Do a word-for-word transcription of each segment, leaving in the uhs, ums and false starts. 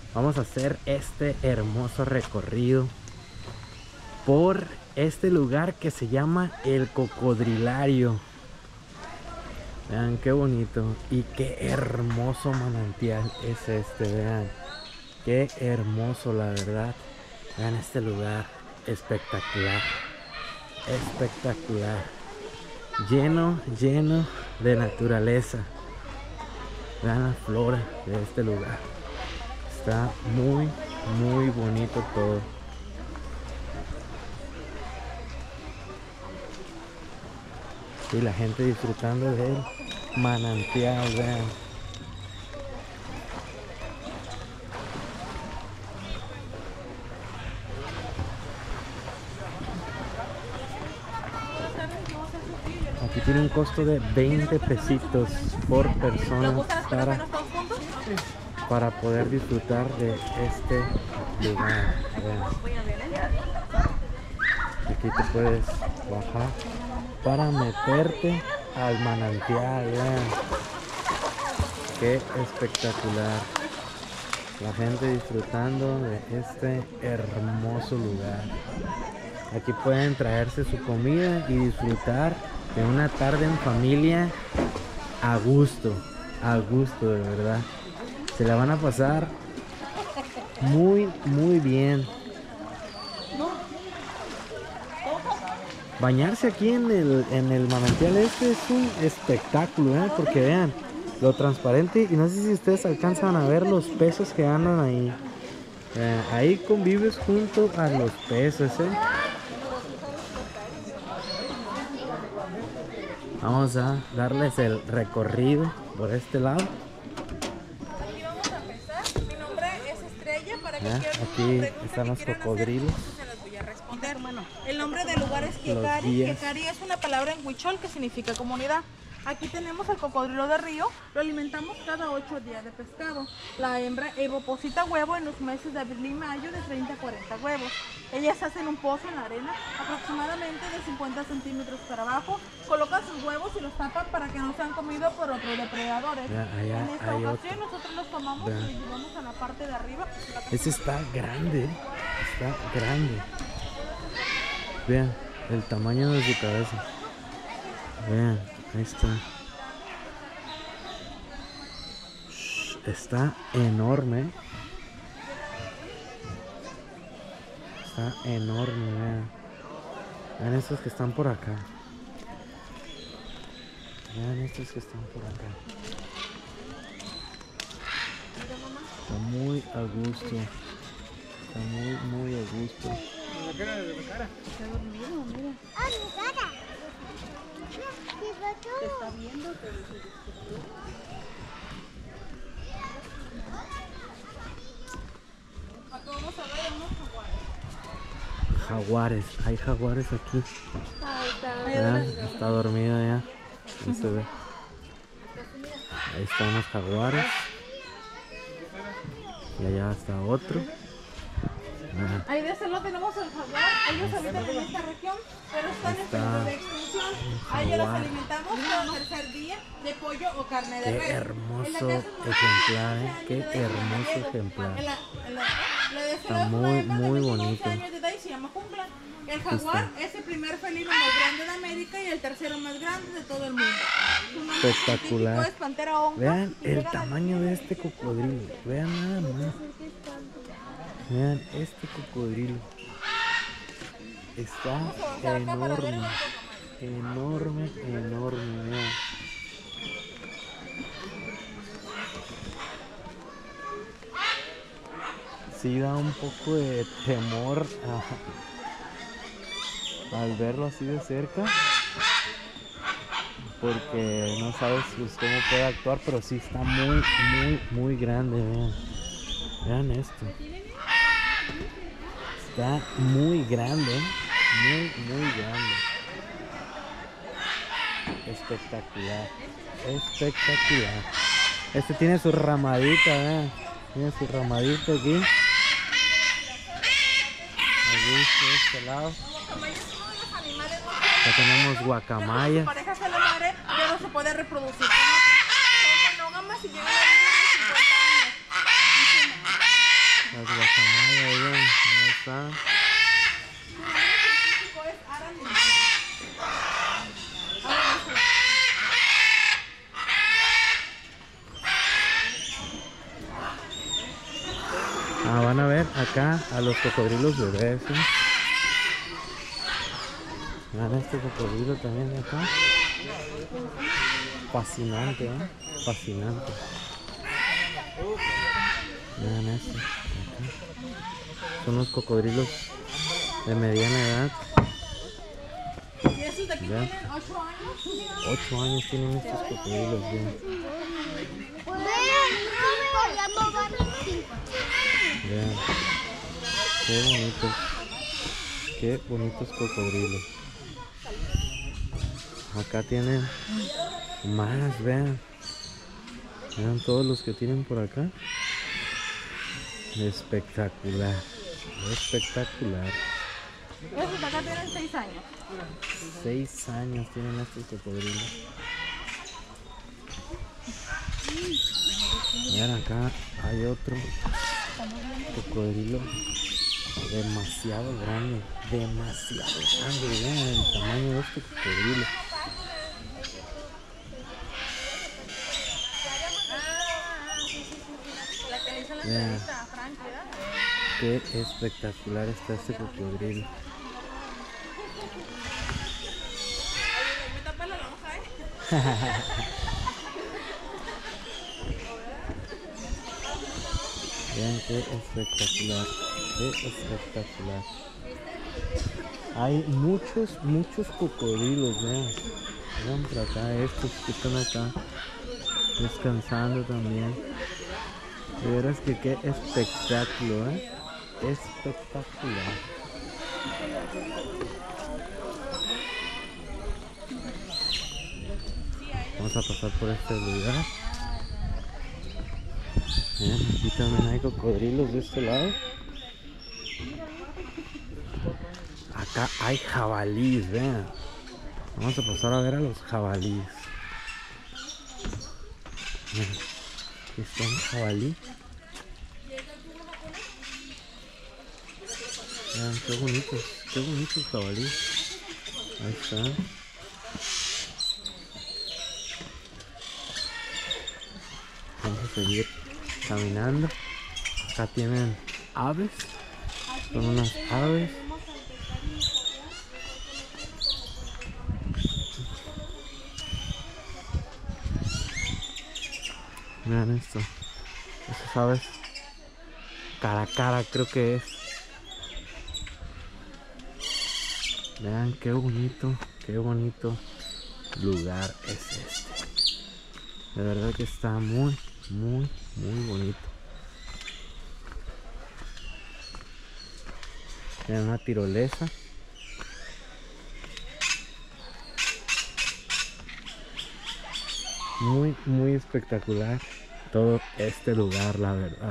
Vamos a hacer este hermoso recorrido por este lugar que se llama El Cocodrilario. Vean qué bonito y qué hermoso manantial es este, vean. Qué hermoso, la verdad. Vean este lugar, espectacular. Espectacular. Lleno, lleno de naturaleza. Vean la flora de este lugar. Está muy, muy bonito todo. Y la gente disfrutando del manantial, vean. Aquí tiene un costo de veinte pesitos por persona para, para poder disfrutar de este lugar. Vean. Aquí te puedes bajar para meterte al manantial. Vean. Qué espectacular. La gente disfrutando de este hermoso lugar. Aquí pueden traerse su comida y disfrutar de una tarde en familia a gusto, a gusto, de verdad. Se la van a pasar muy, muy bien. Bañarse aquí en el, en el manantial este es un espectáculo, ¿eh? Porque vean lo transparente, y no sé si ustedes alcanzan a ver los peces que andan ahí. Eh, ahí convives junto a los peces, ¿eh? Vamos a darles el recorrido por este lado. Aquí vamos a empezar. Mi nombre es Estrella. Para ¿Ya? Aquí están los cocodrilos. Se las voy a responder. El nombre del lugar es Quecari. Quecari es una palabra en huichol que significa comunidad. Aquí tenemos el cocodrilo de río, lo alimentamos cada ocho días de pescado. La hembra deposita huevo en los meses de abril y mayo de treinta a cuarenta huevos. Ellas hacen un pozo en la arena aproximadamente de cincuenta centímetros para abajo, colocan sus huevos y los tapan para que no sean comidos por otros depredadores. Ya, allá en esta hay ocasión otro. nosotros los tomamos Ya. y los llevamos a la parte de arriba. Ese está grande, ¿eh? Está grande. Vean el tamaño de su cabeza. Vean, ahí está. Shh, está enorme. Está enorme, vean. Vean estos que están por acá. Vean estos que están por acá. Está muy a gusto. Está muy, muy a gusto. Está dormido, mira. ¡Ah, mi cara! Te está viendo, pero se despertó. Acá vamos a ver unos jaguares. Jaguares, hay jaguares aquí. Ahí está. Vean, está dormida ya. Ahí se ve. Ahí están los jaguares. Y allá está otro. Vean. Ahí de ese lado tenemos el jaguar. Ellos habitan en esta región, pero están en Está peligro de extinción. A ellos los jaguar. alimentamos cada tercer día de pollo o carne de Qué res. hermoso ejemplar, ¿eh? Qué hermoso ejemplar. En la- en la- la de ese Está lado muy, es una hembra de muy veintidoce bonito. años de edad y se llama jungla. El jaguar es el primer felino más grande de América y el tercero más grande de todo el mundo. Su nombre Espectacular. científico es Pantera onca Vean y el llegan a- tamaño de este cocodrilo. Vean nada más. Vean este cocodrilo. Está enorme. Enorme, enorme. Vean. Sí da un poco de temor a- al verlo así de cerca, porque no sabes pues, cómo puede actuar, pero sí está muy, muy, muy grande. Vean, vean esto. Está muy grande, muy, muy grande. Espectacular, espectacular. Este tiene su ramadita, vean. Tiene su ramadita aquí. Aquí, de este lado. Acá tenemos guacamayas. Si su pareja se le muere, ya no se puede reproducir con otra. Son monógamas y llegan a vivir de cincuenta años. está. Ah, van a ver acá a los cocodrilos bebés, ¿eh? Vean este cocodrilo también de acá. Fascinante, ¿eh? Fascinante. Vean este. Acá. Son unos cocodrilos de mediana edad. ¿Y esos de aquí Vean. tienen ocho años? ocho años tienen estos cocodrilos, vean. Vean. Qué bonitos. Qué bonitos cocodrilos. Acá tienen más, vean. Vean todos los que tienen por acá. Espectacular. Espectacular. Esos de acá tienen seis años. Seis años tienen estos cocodrilos. Vean acá hay otro cocodrilo demasiado grande, demasiado grande. Vean el tamaño de este cocodrilo. Vean qué espectacular está este cocodrilo. Vean qué espectacular, qué espectacular. Hay muchos, muchos cocodrilos, vean. Vean por acá, estos que están acá descansando también. De veras que qué espectáculo, ¿eh? Espectacular. Vamos a pasar por este lugar. Miren, aquí también hay cocodrilos de este lado. Acá hay jabalíes, vean. Vamos a pasar a ver a los jabalíes. Miren, aquí está un jabalí. Vean, qué bonitos, qué bonitos jabalíes. Ahí están. Vamos a seguir caminando. Acá tienen aves. Son unas aves. Miren esto. Esas aves. Caracara creo que es. Vean qué bonito, qué bonito lugar es este. De verdad que está muy, muy, muy bonito. Vean una tirolesa. Muy, muy espectacular todo este lugar, la verdad.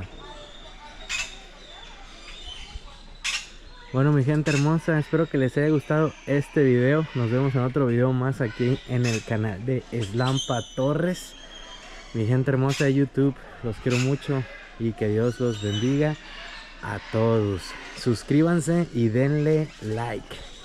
Bueno, mi gente hermosa, espero que les haya gustado este video. Nos vemos en otro video más aquí en el canal de Slampa Torres. Mi gente hermosa de YouTube, los quiero mucho y que Dios los bendiga a todos. Suscríbanse y denle like.